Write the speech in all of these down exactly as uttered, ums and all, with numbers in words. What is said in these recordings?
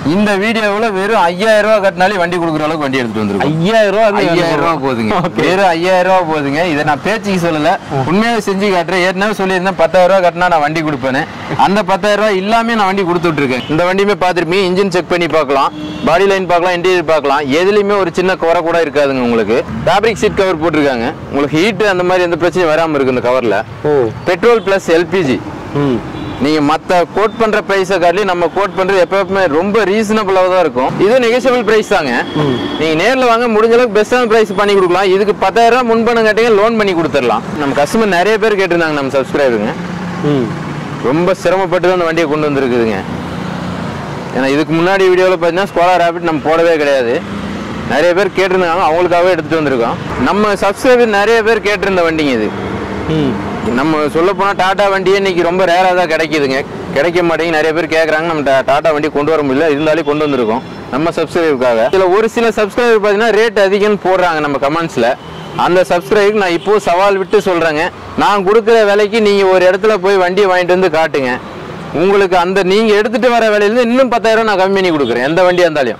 இந்த வீடியோவில் வெறும் ஐயாயிரம் ரூபா கட்டினாலே வண்டி கொடுக்குற அளவுக்கு வண்டி எடுத்துட்டு வந்துருக்கோம். ஐயாயிரம் ரூபா ஐயாயிரம் ரூபா போகுதுங்க. வெறும் ஐயாயிரம் ரூபா போகுதுங்க. இதை நான் பேச்சுக்கு சொல்லல, உண்மையாக செஞ்சு காட்டுறேன். ஏற்கனவே சொல்லியிருந்தேன் பத்தாயிரம் ரூபா கட்டினா நான் வண்டி கொடுப்பேன்னு. அந்த பத்தாயிரம் ரூபா இல்லாமே நான் வண்டி கொடுத்துட்டு இருக்கேன். இந்த வண்டியுமே பார்த்துருப்பீங்க. இன்ஜின் செக் பண்ணி பார்க்கலாம், பாடி லைன் பார்க்கலாம், இன்டீரியர் பார்க்கலாம். எதுலையுமே ஒரு சின்ன குறை கூட இருக்காதுங்க. உங்களுக்கு ஃபேப்ரிக் சீட் கவர் போட்டிருக்காங்க. உங்களுக்கு ஹீட் அந்த மாதிரி எந்த பிரச்சனையும் வராமல் இருக்கு இந்த கவர்ல. Petrol plus LPG. நீங்க மத்த கோட் பண்ற பிரைஸை காட்டி நம்ம கோட் பண்றது எப்பவுமே ரொம்ப ரீசனபிளாக தான் இருக்கும். இது நெகோஷியபிள் பிரைஸ் தாங்க. நீங்க நேரில் வாங்க, முடிஞ்ச அளவுக்கு பெஸ்டான பிரைஸ் பண்ணி கொடுக்கலாம். இதுக்கு பத்தாயிரம் ரூபாய் முன்பணம் கேட்டீங்க, லோன் பண்ணி கொடுத்துடலாம். நம்ம கஸ்டமர் நிறைய பேர் கேட்டிருந்தாங்க, நம்ம சப்ஸ்கிரைபருங்க. ரொம்ப சிரமப்பட்டு தான் அந்த வண்டியை கொண்டு வந்துருக்குதுங்க. ஏன்னா இதுக்கு முன்னாடி வீடியோவில் பார்த்தீங்கன்னா ஸ்கோலா ரேபிட் நம்ம போடவே கிடையாது. நிறைய பேர் கேட்டிருந்தாங்க, அவங்களுக்காகவே எடுத்துட்டு வந்திருக்கோம். நம்ம சப்ஸ்கிரைபர் நிறைய பேர் கேட்டிருந்த வண்டிங்க இது. நம்ம சொல்ல போனா டாடா வண்டியே இன்னைக்கு ரொம்ப ரேரா தான் கிடைக்குதுங்க. கிடைக்க மாட்டேங்க, நிறைய பேர் கேட்கறாங்க. நம்ம டாடா வண்டி கொண்டு வர முடியல, இருந்தாலே கொண்டு வந்திருக்கோம் நம்ம சப்ஸ்கிரைபருக்காக. இதுல ஒரு சில சப்ஸ்கிரைபர் பார்த்தீங்கன்னா ரேட் அதிகம்னு போடுறாங்க நம்ம கமெண்ட்ஸ்ல. அந்த சப்ஸ்கிரைபருக்கு நான் இப்போ சவால் விட்டு சொல்றேங்க, நான் கொடுக்குற விலைக்கு நீங்க ஒரு இடத்துல போய் வண்டியை வாங்கிட்டு வந்து காட்டுங்க. உங்களுக்கு அந்த நீங்க எடுத்துட்டு வர விலையில இன்னும் பத்தாயிரம் நான் கம்மி பண்ணி கொடுக்குறேன், எந்த வண்டியா இருந்தாலும்.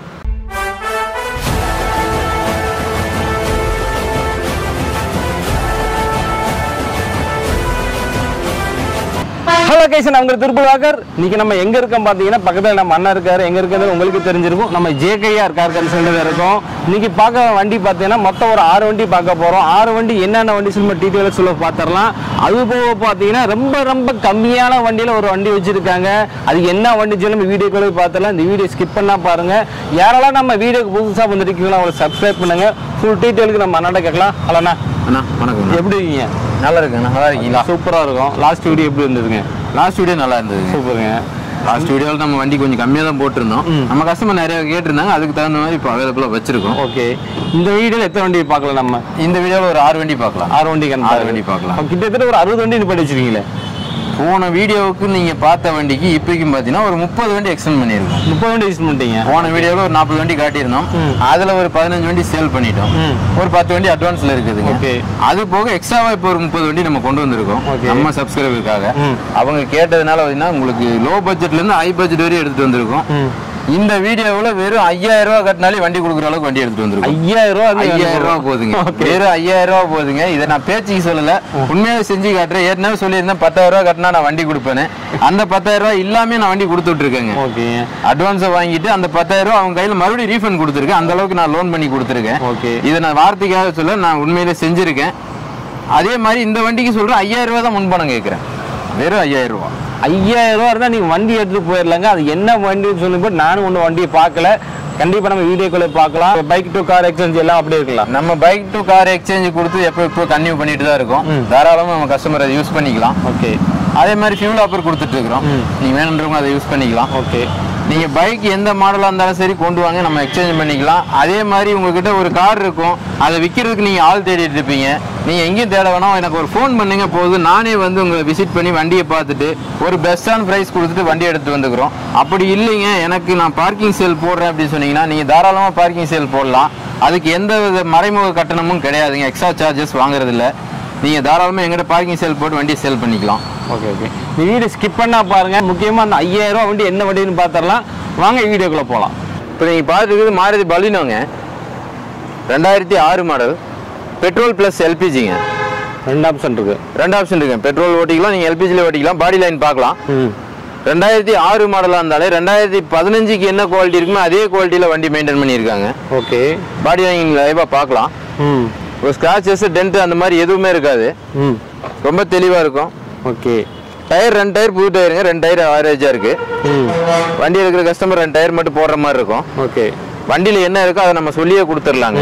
ஹலோ கைஸ், நான் உங்க திருப்பூர் வாக்கர். இன்னைக்கு நம்ம எங்க இருக்கோம் பாத்தீங்கன்னா, பக்கத்துல நம்ம அண்ணா இருக்காரு. எங்க இருக்கிறது உங்களுக்கு தெரிஞ்சிருக்கும். நம்ம ஜேகேஆர் கார் கன்சல்டன்ட் இருக்கோம். இன்னைக்கு பார்க்க வண்டி பாத்தீங்கன்னா மொத்தம் ஒரு ஆறு வண்டி பார்க்க போறோம். ஆறு வண்டி என்னென்ன வண்டி சொல்ல டீட்டெயில சொல்ல பாத்திரலாம். அது போக பாத்தீங்கன்னா ரொம்ப ரொம்ப கம்மியான வண்டியில ஒரு வண்டி வச்சிருக்காங்க. அது என்ன வண்டி சொல்லி நம்ம வீடியோக்குள்ள பாத்திரலாம். இந்த வீடியோ ஸ்கிப் பண்ணா பாருங்க. யாரெல்லாம் நம்ம வீடியோக்கு புதுசா வந்துருக்கீங்களோ அவங்களை சப்ஸ்கிரைப் பண்ணுங்க. ஃபுல் டீட்டெயிலுக்கு நம்ம அண்ணாட்ட கேட்கலாம். ஹலோண்ணா. அண்ணா வணக்கம். எப்படி இருக்கீங்க? நல்லா இருக்குண்ணா. நல்லா இருக்கீங்களா? சூப்பரா இருக்கும். லாஸ்ட் வீடியோ எப்படி இருந்ததுங்க? லாஸ்ட் வீடியோ நல்லா இருந்தது. சூப்பருங்க. லாஸ்ட் வீடியோவில் நம்ம வண்டி கொஞ்சம் கம்மியாக தான் போட்டிருந்தோம். நம்ம கஸ்டமர் நிறைய கேட்டிருந்தாங்க, அதுக்கு தகுந்த மாதிரி இப்போ அவைலபிளாக வச்சிருக்கோம். ஓகே, இந்த வீடியோவில் எத்தனை வண்டி பார்க்கலாம்? நம்ம இந்த வீடியோவில் ஒரு ஆறு வண்டி பார்க்கலாம். ஆறு வண்டி ஆறு வண்டி பார்க்கலாம். கிட்டத்தட்ட ஒரு அறுபது வண்டி பண்ணி வச்சிருக்கீங்களே. போன வீடியோவுக்கு நீங்க பார்த்த வண்டிக்கு இப்போக்கும் பார்த்தீங்கன்னா ஒரு முப்பது வண்டி எக்ஸ்டெண்ட் பண்ணியிருக்கோம். முப்பது வண்டி எக்ஸ்டெண்ட் பண்ணிட்டீங்க. போன வீடியோவில் ஒரு நாற்பது வண்டி காட்டியிருந்தோம். அதில் ஒரு பதினஞ்சு வண்டி சேல் பண்ணிட்டோம். ஒரு பத்து வண்டி அட்வான்ஸில் இருக்குதுங்க. ஓகே, அது போக எக்ஸ்ட்ராவா இப்போ ஒரு முப்பது வண்டி நம்ம கொண்டு வந்திருக்கோம் நம்ம சப்ஸ்கிரைபருக்காக. அவங்க கேட்டதுனால பார்த்தீங்கன்னா உங்களுக்கு லோ பட்ஜெட்லேருந்து ஹை பட்ஜெட் வரையும் எடுத்துட்டு வந்திருக்கோம். இந்த வீடியோவில் வெறும் ஐயாயிரம் ரூபா கட்டினாலே வண்டி கொடுக்குற அளவுக்கு வண்டி எடுத்துட்டு வந்துருக்கோம். ஐயாயிரம் ரூபா ஐயாயிரம் ரூபா போகுதுங்க. வெறும் ஐயாயிரம் ரூபா போகுதுங்க. இதை நான் பேச்சுக்கு சொல்லல, உண்மையாக செஞ்சு காட்டுறேன். ஏற்கனவே சொல்லியிருந்தேன் பத்தாயிரம் ரூபா கட்டினா நான் வண்டி கொடுப்பேன்னு. அந்த பத்தாயிரம் ரூபாய் இல்லாமே நான் வண்டி கொடுத்துட்டு இருக்கேங்க. அட்வான்ஸை வாங்கிட்டு அந்த பத்தாயிரம் ரூபாய் அவங்க கையில் மறுபடியும் ரீஃபண்ட் கொடுத்துருக்கேன். அந்த அளவுக்கு நான் லோன் பண்ணி கொடுத்துருக்கேன். ஓகே, இதை நான் வார்த்தைக்காக சொல்ல, நான் உண்மையிலே செஞ்சிருக்கேன். அதே மாதிரி இந்த வண்டிக்கு சொல்றேன் ஐயாயிரம் ரூபா தான் முன்பணம் கேட்குறேன். வெறும் ஐயாயிரம் ரூபா. ஐயாயிரம் ரூபா இருந்தால் நீங்கள் வண்டி எடுத்துகிட்டு போயிடலாங்க. அது என்ன வண்டின்னு சொல்லும்போது நானும் ஒன்றும் வண்டியை பார்க்கல. கண்டிப்பாக நம்ம வீடியோக்குள்ளே பார்க்கலாம். பைக் டு கார் எக்ஸ்சேஞ்ச் எல்லாம் அப்படியே இருக்கலாம். நம்ம பைக் டு கார் எக்ஸ்சேஞ்ச் கொடுத்து எப்போ இப்போ கன்டினியூ பண்ணிட்டு தான் இருக்கோம். தாராளமாக நம்ம கஸ்டமர் அதை யூஸ் பண்ணிக்கலாம். ஓகே, அதே மாதிரி ஃபியூல் ஆஃபர் கொடுத்துட்டு இருக்கிறோம். நீங்கள் வேணுன்றவங்க அதை யூஸ் பண்ணிக்கலாம். ஓகே, நீங்கள் பைக் எந்த மாடலாக இருந்தாலும் சரி கொண்டு வாங்க, நம்ம எக்ஸ்சேஞ்ச் பண்ணிக்கலாம். அதே மாதிரி உங்ககிட்ட ஒரு கார் இருக்கும், அதை விற்கிறதுக்கு நீங்கள் ஆள் தேடிட்டு இருப்பீங்க. நீங்கள் எங்கேயும் தேட வேணாம், எனக்கு ஒரு ஃபோன் பண்ணுங்க போதும். நானே வந்து உங்களை விசிட் பண்ணி வண்டியை பார்த்துட்டு ஒரு பெஸ்ட்டான ப்ரைஸ் கொடுத்துட்டு வண்டி எடுத்து வந்துக்கிறோம். அப்படி இல்லைங்க, எனக்கு நான் பார்க்கிங் சேல் போடுறேன் அப்படின்னு சொன்னீங்கன்னா நீங்கள் தாராளமாக பார்க்கிங் சேல் போடலாம். அதுக்கு எந்த வித மறைமுக கட்டணமும் கிடையாதுங்க. எக்ஸ்ட்ரா சார்ஜஸ் வாங்குறது இல்லை. நீங்கள் தாராளமாக எங்கிட்ட பார்க்கிங் சேல் போட்டு வண்டியை சேல் பண்ணிக்கலாம். ஓகே ஓகே, இந்த வீடியோ ஸ்கிப் பண்ணா பாருங்க. முக்கியமாக அந்த ஐயாயிரம் ரூபா வண்டி என்ன வண்டின்னு பார்த்துடலாம். வாங்க வீடியோக்குள்ளே போகலாம். இப்போ நீங்கள் பார்த்துருக்குது மாருதி பலினோங்க, ரெண்டாயிரத்தி ஆறு மாடல், பெட்ரோல் ப்ளஸ் எல்பிஜிங்க. ரெண்டு ஆப்ஷன் இருக்கு. ரெண்டு ஆப்ஷன் இருக்கு. பெட்ரோல் ஓட்டிக்கலாம், நீங்கள் எல்பிஜியில் ஓட்டிக்கலாம். பாடி லைன் பார்க்கலாம். ரெண்டாயிரத்தி ஆறு மாடலாக இருந்தாலே ரெண்டாயிரத்தி பதினஞ்சுக்கு என்ன குவாலிட்டி இருக்குமோ அதே குவாலிட்டியில் வண்டி மெயின்டைன் பண்ணியிருக்காங்க. ஓகே, பாடி லைன் லைவாக பார்க்கலாம். ஒரு ஸ்க்ராச்சஸ் டென்ட் அந்த மாதிரி எதுவுமே இருக்காது. ரொம்ப தெளிவாக இருக்கும். ஓகே, டயர் ரெண்டு டயர் புது டயருங்க. ரெண்டு டயர் ஆவரேஜாக இருக்கு. வண்டியில் இருக்கிற கஸ்டமர் ரெண்டு டயர் மட்டும் போடுற மாதிரி இருக்கும். ஓகே, வண்டியில் என்ன இருக்கோ அதை நம்ம சொல்லியே கொடுத்துடலாங்க.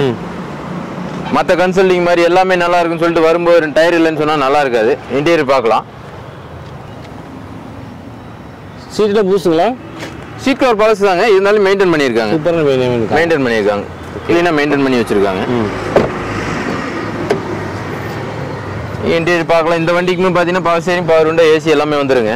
மற்ற கன்சல்டிங் மாதிரி எல்லாமே நல்லா இருக்குன்னு சொல்லிட்டு வரும்போது ரெண்டு டயர் இல்லைன்னு சொன்னால் நல்லா இருக்காது. இன்டீரியர் பார்க்கலாம். சீட்டில் பூசுங்களா? சீட் கவர் பழசு தாங்க, இருந்தாலும் மெயின்டைன் பண்ணியிருக்காங்க. மெயின்டைன் பண்ணியிருக்காங்க, க்ளீனாக மெயின்டைன் பண்ணி வச்சுருக்காங்க. இன்டீரியர் பார்க்கலாம். இந்த வண்டிக்குமே பார்த்தீங்கன்னா power steering, power window, AC எல்லாமே வந்துருங்க.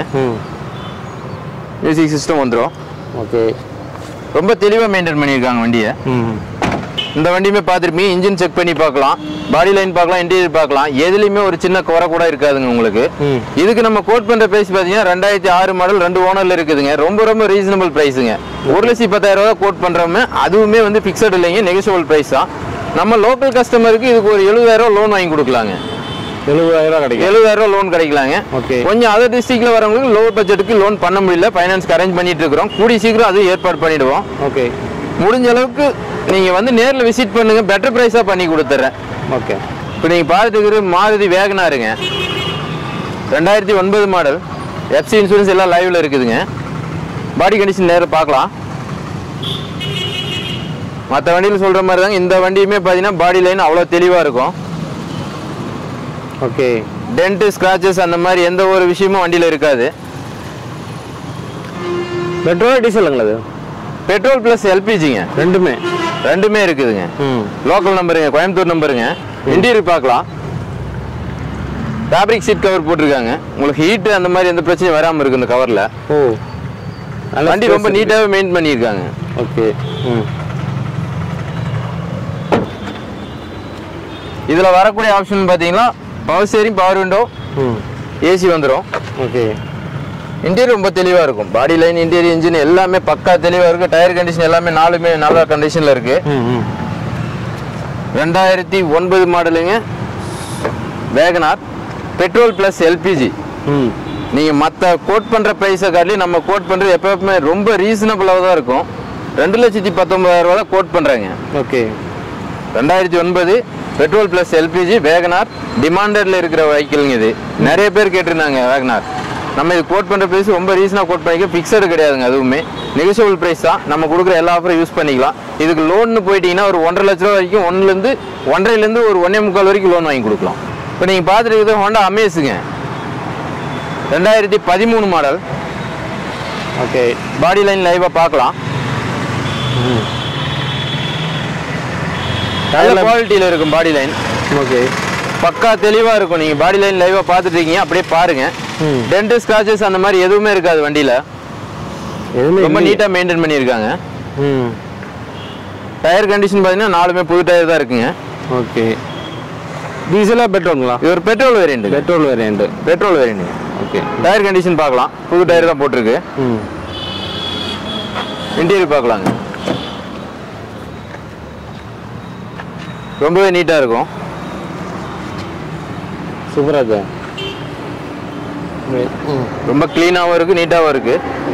மியூசிக் சிஸ்டம் வந்துடும். ஓகே, ரொம்ப தெளிவாக மெயின்டைன் பண்ணியிருக்காங்க வண்டியை. இந்த வண்டியுமே பார்த்துருப்பீங்க. இன்ஜின் செக் பண்ணி பார்க்கலாம், பாடி லைன் பார்க்கலாம், இன்டீரியர் பார்க்கலாம். எதுலையுமே ஒரு சின்ன குறை கூட இருக்காதுங்க உங்களுக்கு. இதுக்கு நம்ம கோட் பண்ற பிரைஸ் பார்த்தீங்கன்னா ரெண்டாயிரத்தி ஆறு மாடல் ரெண்டு ஓனர்ல இருக்குதுங்க. ரொம்ப ரொம்ப ரீசனபிள் பிரைஸுங்க. ஒரு லட்சத்தி பத்தாயிரம் ரூபாய் கோட் பண்றோமே, அதுவுமே வந்து பிக்சட் இல்லைங்க, நெகோஷியபிள் பிரைஸ் தான். நம்ம லோக்கல் கஸ்டமருக்கு இதுக்கு ஒரு எழுபதாயிரம் ரூபாய் லோன் வாங்கி கொடுக்கலாங்க. எழுபதாயிரம் ரூபாய் கிடைக்கும். எழுபதாயிரம் ரூபாய் லோன் கிடைக்கலாங்க. கொஞ்சம் அதர் டிஸ்ட்ரிக்ட்ல வரவங்களுக்கு லோ பட்ஜெட்டுக்கு லோன் பண்ண முடியல, ஃபைனான்ஸ்க்கு அரேஞ்ச் பண்ணிட்டு இருக்கிறோம். கூடி சீக்கிரம் அது ஏற்பாடு பண்ணிடுவோம். ஓகே, முடிஞ்ச அளவுக்கு நீங்க வந்து நேரில் விசிட் பண்ணுங்க, பெட்டர் பிரைஸா பண்ணி கொடுத்துறேன். ஓகே. இப்போ நீங்க பார்த்துட்டு இருக்கிற மாருதி வேகனாருங்க, ரெண்டாயிரத்தி ஒன்பது மாடல், எஃப்சி இன்சூரன்ஸ் எல்லாம் லைவ்ல இருக்குதுங்க. பாடி கண்டிஷன் நேரில் பார்க்கலாம். மற்ற வண்டியில் சொல்ற மாதிரி தாங்க இந்த வண்டியுமே பார்த்தீங்கன்னா பாடி லைன் அவ்வளோ தெளிவாக இருக்கும். ஓகே, டென்ட் ஸ்கிராச்சஸ் அந்த மாதிரி எந்த ஒரு விஷயமும் வண்டியில் இருக்காது. பெட்ரோல் டீசலுங்களா? அது பெட்ரோல் பிளஸ் எல்பிஜிங்க, ரெண்டுமே ரெண்டுமே இருக்குதுங்க. லோக்கல் நம்பருங்க, கோயம்புத்தூர் நம்பருங்க. இன்டீரியர் பார்க்கலாம். ஃபேப்ரிக் சீட் கவர் போட்டிருக்காங்க. உங்களுக்கு ஹீட் அந்த மாதிரி எந்த பிரச்சனையும் வராமல் இருக்கு இந்த கவரில். ஓ, வண்டி ரொம்ப நீட்டாகவே மெயின்டைன் பண்ணியிருக்காங்க. ஓகே. இதில் வரக்கூடிய ஆப்ஷன் பார்த்தீங்கன்னா power steering, power window, AC வந்துடும். ஓகே. இன்டீரியர் ரொம்ப தெளிவாக இருக்கும். பாடி லைன், இன்டீரியர், இன்ஜின் எல்லாமே பக்கா தெளிவாக இருக்குது. டயர் கண்டிஷன் எல்லாமே நாலுமே நல்ல கண்டிஷனில் இருக்குது. ரெண்டாயிரத்தி ஒன்பது மாடலுங்க வேகனார், பெட்ரோல் ப்ளஸ் எல்பிஜி. நீங்கள் மற்ற கோட் பண்ணுற ப்ரைஸை காட்டி நம்ம கோட் பண்ணுறது எப்பவுமே ரொம்ப ரீசனபிளாக தான் இருக்கும். ரெண்டு லட்சத்தி பத்தொன்பதாயிரம் ரூபா தான் கோட் பண்ணுறாங்க. ஓகே. ரெண்டாயிரத்தி ஒன்பது பெட்ரோல் ப்ளஸ் எல்பிஜி வேகனார், டிமாண்டட்ல இருக்கிற வெஹிக்கிள்ங்க. இது நிறைய பேர் கேட்டிருந்தாங்க வேகனார். நம்ம இது கோட் பண்ணுற ப்ரைஸ் ரொம்ப ரீசனாக கோட் பண்ணிக்க, ஃபிக்ஸடு கிடையாதுங்க. அதுவுமே நெகோஷியபிள் ப்ரைஸ் தான். நம்ம கொடுக்குற எல்லா ஆஃபரும் யூஸ் பண்ணிக்கலாம். இதுக்கு லோன்னு போயிட்டீங்கன்னா ஒரு ஒன்றரை லட்ச ரூபா வரைக்கும், ஒன்றுலேருந்து ஒன்றரைலேருந்து ஒரு ஒன்றே முக்கால் வரைக்கும் லோன் வாங்கி கொடுக்கலாம். இப்போ நீங்கள் பார்த்துட்டு இருக்கிறது ஹோண்டா அமேஸுங்க, ரெண்டாயிரத்தி பதிமூணு மாடல். ஓகே. பாடி லைன் லைவாக பார்க்கலாம். நல்ல குவாலிட்டியில் இருக்கும் பாடி லைன். ஓகே, பக்கா தெளிவாக இருக்கும். நீங்கள் பாடி லைன் லைவாக பார்த்துட்டு இருக்கீங்க, அப்படியே பாருங்க. டென்ட் ஸ்கிராச்சஸ் அந்த மாதிரி எதுவுமே இருக்காது வண்டியில். ரொம்ப நீட்டாக மெயின்டைன் பண்ணியிருக்காங்க. டயர் கண்டிஷன் பார்த்தீங்கன்னா நாலுமே புது டயர் தான் இருக்குங்க. ஓகே. டீசலா பெட்ரோலுங்களா? இது ஒரு petrol variant. Petrol variant petrol variant. Okay. Tyre condition பார்க்கலாம். புது டயர் தான் போட்டிருக்கு. இன்டீரியர் பார்க்கலாங்க. ரொம்பவே நீட்டாக இருக்கும். சூப்பராக இருக்கு. ரொம்ப க்ளீனாகவும் இருக்குது, நீட்டாகவும் இருக்குது.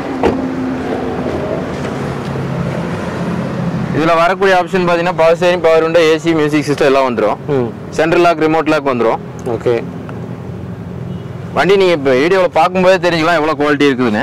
இதில் வரக்கூடிய ஆப்ஷன் பார்த்தீங்கன்னா power steering, power window, AC, music system எல்லாம் வந்துடும். சென்ட்ரல் லாக், ரிமோட் லாக் வந்துடும். ஓகே. வண்டி நீங்கள் இப்போ வீடியோவில் பார்க்கும்போதே தெரிஞ்சுக்கலாம் எவ்வளோ குவாலிட்டி இருக்குதுன்னு.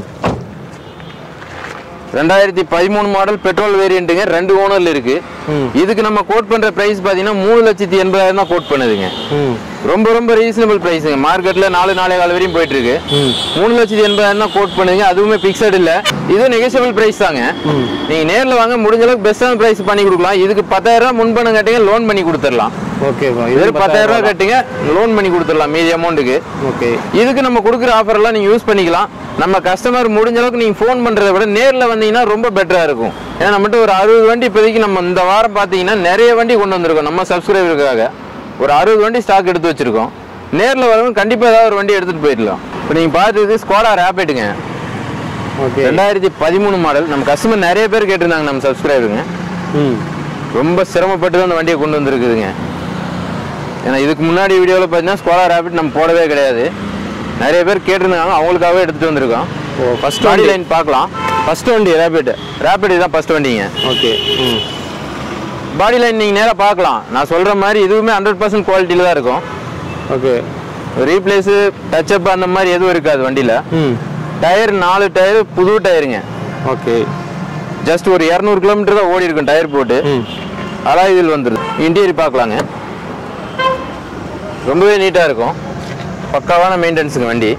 ரெண்டாயிரத்தி பதிமூணு மாடல் பெட்ரோல் வேரியண்ட்டுங்க, ரெண்டு ஓனர்ல இருக்கு. இதுக்கு நம்ம கோட் பண்ற பிரைஸ் பாத்தீங்கன்னா மூணு லட்சத்தி எண்பதாயிரம் தான் கோட் பண்ணுதுங்க. ரொம்ப ரொம்ப ரீசனபிள் பிரைஸுங்க. மார்க்கெட்ல நாலு நாலே கால் வரையும் போயிட்டு இருக்கு. மூணு லட்சத்தி எண்பதாயிரம் தான் கோட் பண்ணுங்க. அதுவுமே பிக்சட் இல்ல, இது நெகோஷியபிள் பிரைஸ் தாங்க. நீங்க நேர்ல வாங்க, முடிஞ்ச அளவுக்கு பெஸ்டான பிரைஸ் பண்ணி கொடுக்கலாம். இதுக்கு பத்தாயிரம் ரூபாய் முன்பணம் கட்டுங்க, லோன் பண்ணி கொடுத்துடலாம். ஓகே, இது பத்தாயிரம் ரூபாய் கட்டுங்க, லோன் பண்ணி கொடுத்துடலாம் மீதி அமௌண்ட்டுக்கு. ஓகே. இதுக்கு நம்ம கொடுக்குற ஆஃபர் எல்லாம் நீங்க யூஸ் பண்ணிக்கலாம். நம்ம கஸ்டமர் முடிஞ்ச அளவுக்கு நீங்க ஃபோன் பண்றதை விட நேர்ல வந்தீங்கன்னா ரொம்ப பெட்டரா இருக்கும். ஏன்னா நம்மகிட்ட ஒரு அறுபது வண்டி இப்போதைக்கு நம்ம இந்த வாரம் பாத்தீங்கன்னா நிறைய வண்டி கொண்டு வந்திருக்கோம். நம்ம சப்ஸ்கிரைபருக்காக ஒரு அறுபது வண்டி ஸ்டாக் எடுத்து வச்சிருக்கோம். நேர்ல வரவங்க கண்டிப்பா ஏதாவது ஒரு வண்டி எடுத்துட்டு போயிடலாம். இப்போ நீங்க பார்த்துருக்கு ஸ்கோடா ரேபிட்டுங்க, ரெண்டாயிரத்தி பதிமூணு மாடல். நம்ம கஸ்டமர் நிறைய பேர் கேட்டிருந்தாங்க, நம்ம சப்ஸ்கிரைபருங்க. ரொம்ப சிரமப்பட்டு தான் அந்த வண்டியை கொண்டு வந்திருக்குதுங்க. ஏன்னா இதுக்கு முன்னாடி வீடியோவில் பார்த்தீங்கன்னா ஸ்கோடா ரேபிட் நம்ம போடவே கிடையாது. நிறைய பேர் கேட்டிருந்தாங்க, அவங்களுக்காகவே எடுத்துகிட்டு வந்திருக்கோம். ஓ, ஃபர்ஸ்ட் பாடி லைன் பார்க்கலாம். ஃபர்ஸ்ட் வண்டி ரேபிட், ரேபிட் இதுதான் ஃபர்ஸ்ட் வண்டிங்க. ஓகே. பாடி லைன் நீங்கள் நேராக பார்க்கலாம். நான் சொல்கிற மாதிரி இதுவுமே ஹண்ட்ரட் பர்சன்ட் குவாலிட்டியில் தான் இருக்கும். ஓகே. ரீப்ளேஸு, டச்சப் அந்த மாதிரி எதுவும் இருக்காது வண்டியில். டயர் நாலு டயரு புது டயருங்க. ஓகே. ஜஸ்ட் ஒரு இரநூறு கிலோமீட்டர் தான் ஓடி இருக்கும் டயர் போட்டு. அதான் இதில் வந்துடுது. இன்டீரியர் பார்க்கலாங்க. ரொம்பவே நீட்டாக இருக்கும். பக்காவான மெயின்டெனன்ஸுங்க வண்டி.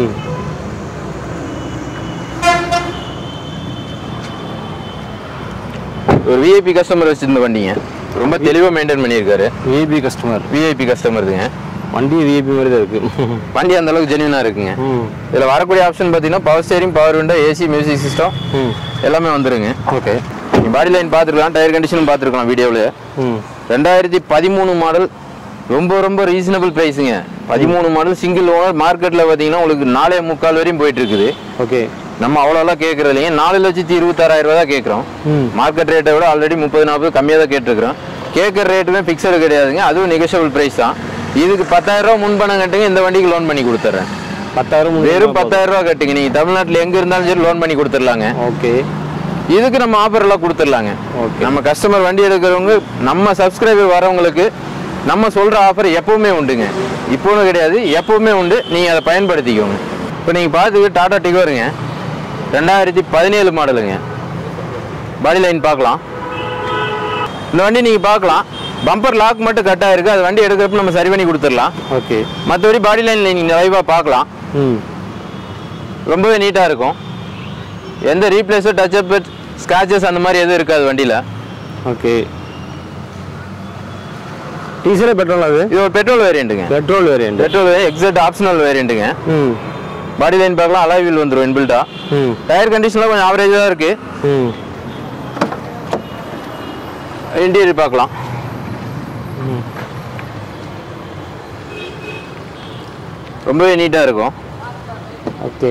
ஒரு விஐபி கஸ்டமர் வச்சிருந்த வண்டிங்க. ரொம்ப தெளிவாக மெயின்டைன் பண்ணியிருக்காரு. விஐபி கஸ்டமர் விஐபி கஸ்டமருங்க. வண்டி விஐபி மாதிரி தான் இருக்கு. வண்டி அந்த அளவுக்கு ஜென்யூனா இருக்குங்க. இதில் வரக்கூடிய ஆப்ஷன் பார்த்தீங்கன்னா power steering, power window, AC, music system எல்லாமே வந்துருங்க. ஓகே. பாடி லைன் பார்த்துருக்கலாம், டயர் கண்டிஷனும் பார்த்துருக்கலாம் வீடியோவில். ரெண்டாயிரத்தி பதிமூணு மாடல், ரொம்ப ரொம்ப ரீசனபிள் ப்ரைஸுங்க. பதிமூணு மாடல் சிங்கிள் ஓனர், மார்க்கெட்டில் பார்த்தீங்கன்னா உங்களுக்கு நாலே முக்கால் வரையும் போயிட்டு இருக்குது. ஓகே, நம்ம அவ்வளோலாம் கேட்கறது இல்லைங்க. நாலு லட்சத்தி இருபத்தாறாயிரம் ரூபா தான் கேட்குறோம். மார்க்கெட் ரேட்டை விட ஆல்ரெடி முப்பது நாற்பது கம்மியாக தான் கேட்டுருக்குறோம். கேட்குற ரேட்டுமே ஃபிக்ஸடு கிடையாதுங்க, அதுவும் நெகோஷியபிள் ப்ரைஸ் தான். இதுக்கு பத்தாயிரம் ரூபா முன்பணம் கட்டுங்க, இந்த வண்டிக்கு லோன் பண்ணி கொடுத்துட்றேன். பத்தாயிரம் வெறும் பத்தாயிரம் ரூபா கட்டுங்க, நீங்கள் தமிழ்நாட்டில் எங்கே இருந்தாலும் சரி லோன் பண்ணி கொடுத்துடலாங்க. ஓகே, இதுக்கு நம்ம ஆஃபர் எல்லாம் கொடுத்துடலாங்க. நம்ம கஸ்டமர் வண்டி எடுக்கிறவங்க, நம்ம சப்ஸ்கிரைபர் வரவங்களுக்கு நம்ம சொல்கிற ஆஃபர் எப்பவுமே உண்டுங்க. இப்போன்னு கிடையாது, எப்பவுமே உண்டு. நீங்கள் அதை பயன்படுத்திக்கோங்க. இப்போ நீங்கள் பார்த்துக்க டாடா டிகோருங்க, ரெண்டாயிரத்தி பதினேழு மாடலுங்க. பாடி லைன் பார்க்கலாம். இந்த வண்டி நீங்கள் பார்க்கலாம், பம்பர் லாக் மட்டும் கட் ஆயிருக்கு. அது வண்டி எடுக்கிறப்ப நம்ம சரி பண்ணி கொடுத்துடலாம். ஓகே, மற்றபடி பாடி லைன் நீங்கள் லைவாக பார்க்கலாம். ரொம்பவே நீட்டாக இருக்கும். எந்த ரீப்ளேஸோ டச்சப் ஸ்க்ராச்சஸ் அந்த மாதிரி எதுவும் இருக்காது வண்டியில். Okay, diesel petrol? அது இது ஒரு பெட்ரோல் வேரியண்ட்டுங்க. Petrol variant, petrol exact optional வேரியண்ட்டுங்க. பாடி லைன் பார்க்கலாம், அலாய் வீல் வந்துடும் இன்பில்டா. டயர் கண்டிஷன்லாம் கொஞ்சம் ஆவரேஜாக தான் இருக்கு. இன்டீரியர் பார்க்கலாம். ரொம்பவே நீட்டாக இருக்கும். ஓகே,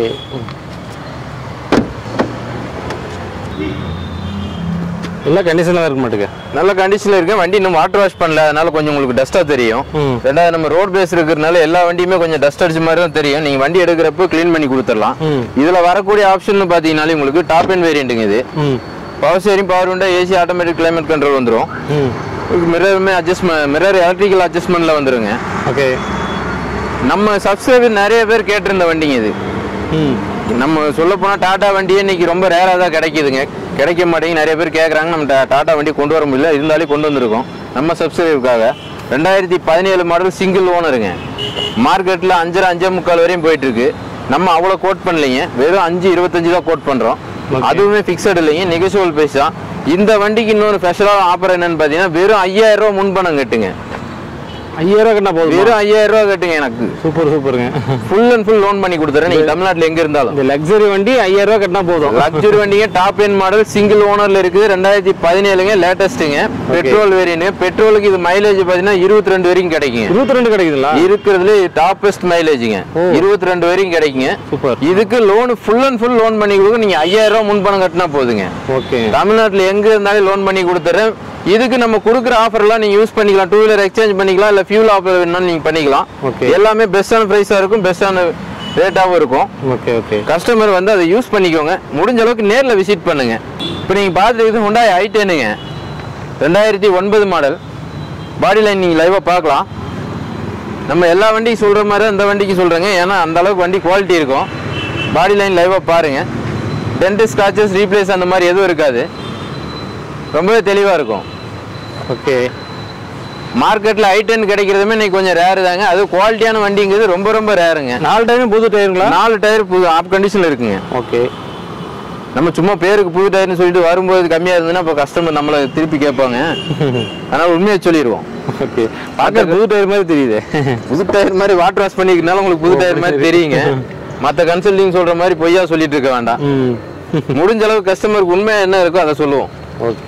எல்லா கண்டிஷனாக இருக்க மாட்டேங்க. நல்ல கண்டிஷனில் இருக்கு. வண்டி இன்னும் வாட்டர் வாஷ் பண்ணல, அதனால கொஞ்சம் உங்களுக்கு டஸ்ட்டாக தெரியும். ரெண்டாவது நம்ம ரோட் பேஸ் இருக்கிறதுனால எல்லா வண்டியுமே கொஞ்சம் டஸ்ட் அடிச்ச மாதிரி தான் தெரியும். நீங்கள் வண்டி எடுக்கிறப்ப க்ளீன் பண்ணி கொடுத்துடலாம். இதில் வரக்கூடிய ஆப்ஷன் பார்த்தீங்கன்னாலே உங்களுக்கு டாப் அண்ட் வேரியண்ட்டுங்க. இது power steering, power window, AC, automatic climate control வந்துடும். மிரருமே அட்ஜஸ்ட்மெண்ட், மிரர் எலக்ட்ரிக்கல் அட்ஜஸ்ட்மெண்ட்டில் வந்துடுங்க. ஓகே, நம்ம சப்ஸ்கிரைபர் நிறைய பேர் கேட்டிருந்த வண்டிங்க இது. நம்ம சொல்ல போனால் டாடா வண்டியே இன்னைக்கு ரொம்ப ரேராக தான் கிடைக்குதுங்க, கிடைக்க மாட்டேங்க. நிறைய பேர் கேட்குறாங்க, நம்ம டாடா வண்டி கொண்டு வர முடியல, இருந்தாலும் கொண்டு வந்திருக்கோம் நம்ம சப்ஸ்கிரைபருக்காக. ரெண்டாயிரத்தி பதினேழு மாடல் சிங்கிள் ஓனருங்க. மார்க்கெட்டில் அஞ்சரை அஞ்சே முக்கால் வரையும் போயிட்டு இருக்கு. நம்ம அவ்வளோ கோட் பண்ணலைங்க, வெறும் அஞ்சு இருபத்தஞ்சு தான் கோட் பண்ணுறோம். அதுவுமே ஃபிக்ஸட் இல்லைங்க, நெகோஷியபிள் ப்ரைஸ் தான். இந்த வண்டிக்கு இன்னொரு ஸ்பெஷலான ஆஃபர் என்னன்னு பார்த்தீங்கன்னா, வெறும் ஐயாயிரம் ரூபா முன்பணம் கட்டுங்க. ஐயாயிரம் ரூபா கட்டினா போதும், வெறும் ஐயாயிரம் ரூபா கட்டுங்க. எனக்கு சூப்பர் சூப்பருங்க. ஃபுல் அண்ட் ஃபுல் லோன் பண்ணி கொடுத்துறேன். நீங்க தமிழ்நாட்டில் எங்க இருந்தாலும் இந்த லக்ஸரி வண்டி ஐயாயிரம் ரூபா கட்டினா போதும். லக்ஸரி வண்டிங்க டாப் எண்ட் மாடல் சிங்கிள் ஓனர்ல இருக்குது. ரெண்டாயிரத்தி பதினேழுங்க, லேட்டஸ்ட்டுங்க. Petrol variant. பெட்ரோலுக்கு இது மைலேஜ் பார்த்தீங்கன்னா இருபத்தி ரெண்டு வரைக்கும் கிடைக்குங்க. இருபத்தி ரெண்டு கிடைக்குதுங்களா? இருக்கிறதுல டாப்பஸ்ட் மைலேஜுங்க, இருபத்தி ரெண்டு வரைக்கும் கிடைக்குங்க. சூப்பர். இதுக்கு loan full and full loan பண்ணி கொடுக்க நீங்க ஐயாயிரம் ரூபா முன்பணம் கட்டினா போதுங்க. ஓகே, தமிழ்நாட்டில் எங்க இருந்தாலும் லோன் பண்ணி கொடுத்துறேன். இதுக்கு நம்ம கொடுக்குற ஆஃபர்லாம் நீங்க யூஸ் பண்ணிக்கலாம். டூ வீலர் எக்ஸ்சேஞ்ச் பண்ணிக்கலாம், இல்ல ஃபியூல் ஆஃபர் வேணும்னாலும் நீங்க பண்ணிக்கலாம். எல்லாமே பெஸ்டான பிரைஸா இருக்கும், பெஸ்டான ரேட்டாவும் இருக்கும். ஓகே ஓகே, கஸ்டமர் வந்து அதை யூஸ் பண்ணிக்கோங்க. முடிஞ்ச அளவுக்கு நேரில் விசிட் பண்ணுங்க. இப்போ நீங்க பார்த்துருக்குது ஹுண்டாய் ஐ டென்னுங்க, ரெண்டாயிரத்தி ஒன்பது மாடல். பாடி லைன் நீங்க லைவா பார்க்கலாம். நம்ம எல்லா வண்டிக்கும் சொல்ற மாதிரி அந்த வண்டிக்கு சொல்றேங்க, ஏன்னா அந்த அளவுக்கு வண்டி குவாலிட்டி இருக்கும். பாடி லைன் லைவா பாருங்க. டென்ட் ஸ்கிராச்சஸ் ரீப்ளேஸ் அந்த மாதிரி எதுவும் இருக்காது, ரொம்பவே தெளிவா இருக்கும். ஓகே, மார்க்கெட்டில் ஐ டென் கிடைக்கிறதுமே இன்னைக்கு கொஞ்சம் ரேரு தாங்க. அது குவாலிட்டியான வண்டிங்கிறது ரொம்ப ரொம்ப ரேருங்க. நாலு டயரும் புது டயருங்களா? நாலு டயர் புது ஆப் கண்டிஷனில் இருக்குங்க. ஓகே, நம்ம சும்மா பேருக்கு புது டயர்னு சொல்லிட்டு வரும்போது கம்மியாக இருந்ததுன்னா இப்போ கஸ்டமர் நம்மளை திருப்பி கேட்பாங்க. அதனால் உண்மையை சொல்லிடுவோம். ஓகே, பார்க்க புது டயர் மாதிரி தெரியுது. புது டயர் மாதிரி வாட்டர் வாஷ் பண்ணிக்கிறதுனால உங்களுக்கு புது டயர் மாதிரி தெரியுங்க. மற்ற கன்சல்டிங் சொல்கிற மாதிரி பொய்யா சொல்லிட்டு இருக்க வேண்டாம். முடிஞ்ச அளவுக்கு கஸ்டமருக்கு உண்மையாக என்ன இருக்கோ அதை சொல்லுவோம். ஓகே,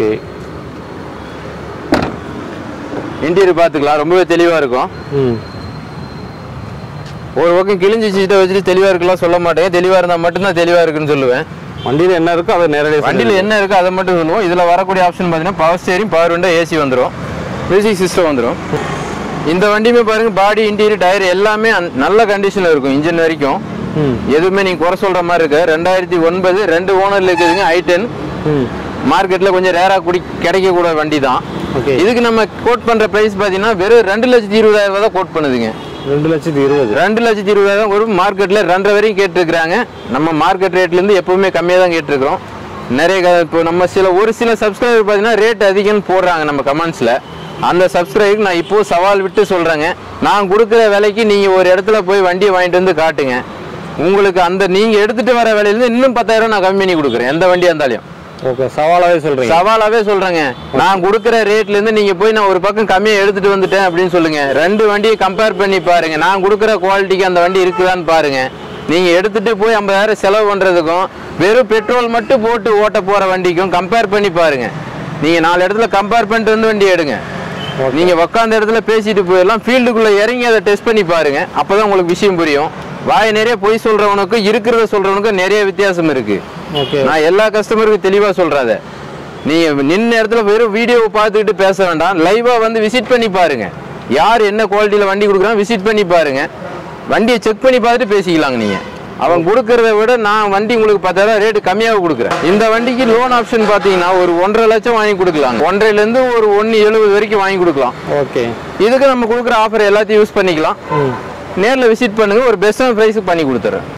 இன்டீரியர் பார்த்துக்கலாம், ரொம்பவே தெளிவாக இருக்கும். ஒரு பக்கம் கிழிஞ்சி சீட்டை வச்சுட்டு தெளிவாக இருக்கலாம் சொல்ல மாட்டேங்க. தெளிவாக இருந்தால் மட்டும்தான் தெளிவாக இருக்குன்னு சொல்லுவேன். வண்டியில் என்ன இருக்கோ அதை நேரடியாக, வண்டியில் என்ன இருக்கோ அதை மட்டும் சொல்லுவோம். இதில் வரக்கூடிய ஆப்ஷன் பார்த்தீங்கன்னா power steering, power window, AC வந்துடும், மியூசிக் சிஸ்டம் வந்துடும். இந்த வண்டியுமே பாருங்க, பாடி, இன்டீரியர், டயர் எல்லாமே நல்ல கண்டிஷனில் இருக்கும். இன்ஜின் வரைக்கும் எதுவுமே நீங்கள் குறை சொல்கிற மாதிரி இருக்கு. ரெண்டாயிரத்தி ஒன்பது ரெண்டு ஓனரில் இருக்குதுங்க. ஐ டென் மார்க்கெட்டில் கொஞ்சம் ரேராக கூடி கிடைக்கக்கூடிய வண்டி தான். இதுக்கு நம்ம கோட் பண்ணுற ப்ரைஸ் பார்த்தீங்கன்னா வெறும் ரெண்டு லட்சத்தி இருபதாயிரம் ரூபா தான் கோட் பண்ணுதுங்க. ரெண்டு லட்சத்தி இருபது ரெண்டு லட்சத்தி இருபதாயிரம் ஒரு மார்க்கெட்டில் ரெண்டரை வரைக்கும் கேட்டுருக்குறாங்க. நம்ம மார்க்கெட் ரேட்லேருந்து எப்பவுமே கம்மியாக தான் கேட்டுருக்குறோம். நிறைய இப்போ நம்ம சில ஒரு சில சப்ஸ்கிரைபர் பார்த்தீங்கன்னா ரேட் அதிகம்னு போடுறாங்க நம்ம கமெண்ட்ஸில். அந்த சப்ஸ்கிரைபருக்கு நான் இப்போது சவால் விட்டு சொல்கிறேங்க, நான் கொடுக்குற விலைக்கு நீங்கள் ஒரு இடத்துல போய் வண்டியை வாங்கிட்டு வந்து காட்டுங்க. உங்களுக்கு அந்த நீங்கள் எடுத்துகிட்டு வர விலையிலேருந்து இன்னும் பத்தாயிரம் நான் கம்மி பண்ணி கொடுக்குறேன், எந்த வண்டியாக இருந்தாலும். ஓகே, சவாலாவே சொல்றேன் சவாலாவே சொல்றேங்க. நான் கொடுக்குற ரேட்ல இருந்து நீங்க போய் நான் ஒரு பக்கம் கம்மியா எடுத்துட்டு வந்துட்டேன் அப்படின்னு சொல்லுங்க. ரெண்டு வண்டியை கம்பேர் பண்ணி பாருங்க, நான் கொடுக்குற குவாலிட்டிக்கு அந்த வண்டி இருக்குதான்னு பாருங்க. நீங்க எடுத்துட்டு போய் ஐம்பதாயிரம் செலவு பண்றதுக்கும் வெறும் பெட்ரோல் மட்டும் போட்டு ஓட்ட போற வண்டிக்கும் கம்பேர் பண்ணி பாருங்க. நீங்க நாலு இடத்துல கம்பேர் பண்ணிட்டு வந்து வண்டி எடுங்க. நீங்க உட்காந்த இடத்துல பேசிட்டு போயிடலாம். ஃபீல்டுக்குள்ள இறங்கி அதை டெஸ்ட் பண்ணி பாருங்க. அப்பதான் உங்களுக்கு விஷயம் புரியும். வாய் நிறைய பொய் சொல்றவனுக்கும் இருக்கிறத சொல்றவனுக்கும் நிறைய வித்தியாசம் இருக்கு. நான் எல்லா கஸ்டமருக்கும் தெளிவா சொல்றத. நீங்க நின்ன இடத்துல வெறும் வீடியோவை பார்த்துக்கிட்டு பேச வேண்டாம். லைவா வந்து விசிட் பண்ணி பாருங்க. யார் என்ன குவாலிட்டியில வண்டி கொடுக்குறாங்க விசிட் பண்ணி பாருங்க. வண்டியை செக் பண்ணி பார்த்துட்டு பேசிக்கலாங்க. நீங்க அவன் கொடுக்கறத விட நான் வண்டி உங்களுக்கு பத்தாயிரம் ரேட்டு கம்மியாக கொடுக்குறேன். இந்த வண்டிக்கு லோன் ஆப்ஷன் பார்த்தீங்கன்னா ஒரு ஒன்றரை லட்சம் வாங்கி கொடுக்கலாம். ஒன்றரைலேருந்து ஒரு ஒன்று எழுபது வரைக்கும் வாங்கி கொடுக்கலாம். ஓகே, இதுக்கு நம்ம கொடுக்குற ஆஃபர் எல்லாத்தையும் யூஸ் பண்ணிக்கலாம். நேரில் விசிட் பண்ணுங்க, ஒரு பெஸ்ட்டான ப்ரைஸுக்கு பண்ணி கொடுத்துறேன்.